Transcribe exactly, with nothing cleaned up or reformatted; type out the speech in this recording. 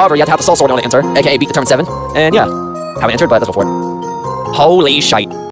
However, you have to have the soul sword in order to enter, aka beat the turn seven. And yeah, haven't entered, but let's go for it. Holy shite.